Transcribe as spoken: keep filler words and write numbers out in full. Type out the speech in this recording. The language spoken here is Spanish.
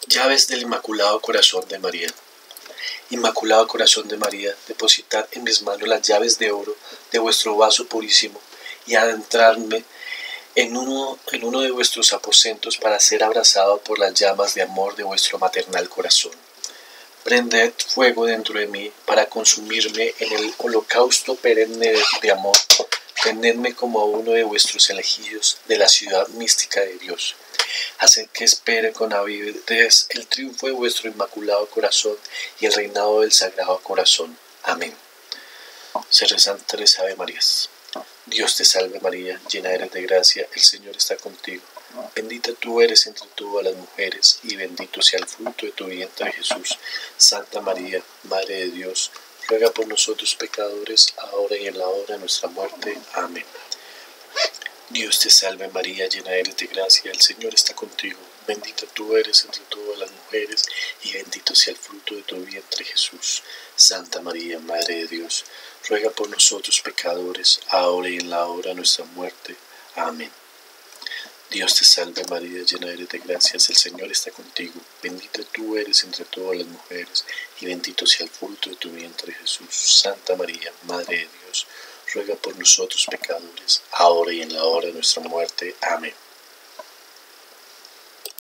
Llaves del Inmaculado Corazón de María. Inmaculado Corazón de María, depositad en mis manos las llaves de oro de vuestro vaso purísimo, y adentrarme en uno, en uno de vuestros aposentos para ser abrazado por las llamas de amor de vuestro maternal corazón. Prended fuego dentro de mí para consumirme en el holocausto perenne de amor. Tenedme como a uno de vuestros elegidos de la ciudad mística de Dios. Haced que espere con avidez el triunfo de vuestro Inmaculado Corazón y el reinado del Sagrado Corazón. Amén. Se rezan tres Ave Marías. Dios te salve María, llena eres de gracia, el Señor está contigo. Bendita tú eres entre todas las mujeres, y bendito sea el fruto de tu vientre Jesús. Santa María, Madre de Dios, ruega por nosotros pecadores, ahora y en la hora de nuestra muerte. Amén. Dios te salve María, llena eres de gracia, el Señor está contigo. Bendita tú eres entre todas las mujeres, y bendito sea el fruto de tu vientre Jesús. Santa María, Madre de Dios, ruega por nosotros pecadores, ahora y en la hora de nuestra muerte. Amén. Dios te salve María, llena eres de gracias, el Señor está contigo. Bendita tú eres entre todas las mujeres, y bendito sea el fruto de tu vientre Jesús. Santa María, Madre de Dios, ruega por nosotros pecadores, ahora y en la hora de nuestra muerte. Amén.